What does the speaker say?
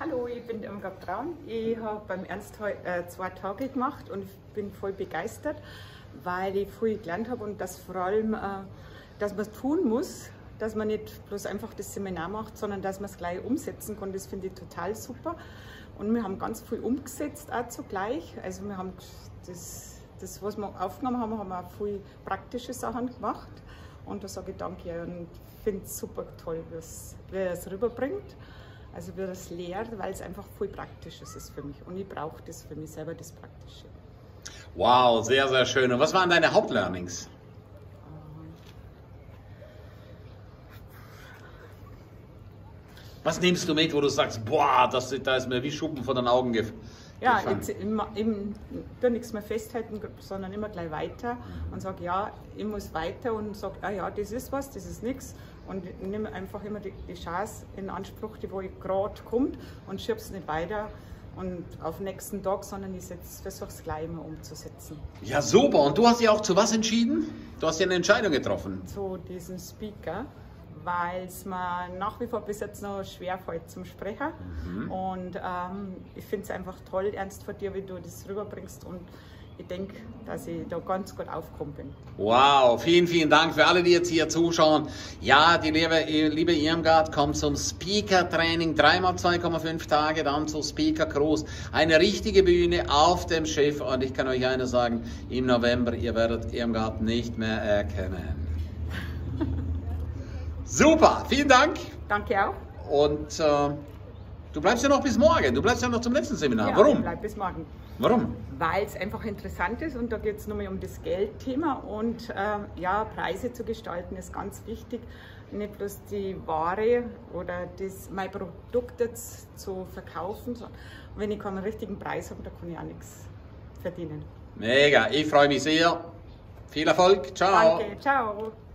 Hallo, ich bin Irmgard Braun. Ich habe beim Ernst 2 Tage gemacht und bin voll begeistert, weil ich viel gelernt habe und dass vor allem, dass man es tun muss, dass man nicht bloß einfach das Seminar macht, sondern dass man es gleich umsetzen kann. Das finde ich total super. Und wir haben ganz viel umgesetzt auch zugleich. Also wir haben das was wir aufgenommen haben, haben wir auch viel praktische Sachen gemacht. Und da sage ich danke und finde es super toll, wie er es rüberbringt. Also wie er es lehrt, weil es einfach viel Praktisches ist für mich. Und ich brauche das für mich selber, das Praktische. Wow, sehr, sehr schön. Und was waren deine Hauptlearnings? Was nimmst du mit, wo du sagst, boah, da ist mir wie Schuppen vor den Augen gefallen? Ja, jetzt eben nichts mehr festhalten, sondern immer gleich weiter und sage, ja, ich muss weiter und sage, ja, das ist was, das ist nichts. Und ich nehme einfach immer die Chance in Anspruch, die wo ich gerade kommt und schiebe es nicht weiter und auf den nächsten Tag, sondern ich versuche es gleich immer umzusetzen. Ja, super. Und du hast dich auch zu was entschieden? Du hast ja eine Entscheidung getroffen. Zu diesem Speaker, weil es mir nach wie vor bis jetzt noch schwer fällt zum Sprechen. Und ich finde es einfach toll, Ernst, von dir, wie du das rüberbringst. Und ich denke, dass ich da ganz gut aufgekommen bin. Wow, vielen, vielen Dank für alle, die jetzt hier zuschauen. Ja, die liebe Irmgard kommt zum Speaker-Training, 3x 2,5 Tage, dann zu Speaker Cruise. Eine richtige Bühne auf dem Schiff. Und ich kann euch eines sagen, im November, ihr werdet Irmgard nicht mehr erkennen. Super, vielen Dank. Danke auch. Und du bleibst ja noch bis morgen, du bleibst ja noch zum letzten Seminar. Ja, Warum? Ich bleibe bis morgen. Warum? Weil es einfach interessant ist und da geht es nochmal um das Geldthema und ja, Preise zu gestalten ist ganz wichtig. Nicht bloß die Ware oder mein Produkt jetzt zu verkaufen, sondern wenn ich keinen richtigen Preis habe, dann kann ich auch nichts verdienen. Mega, ich freue mich sehr. Viel Erfolg, ciao. Danke, ciao.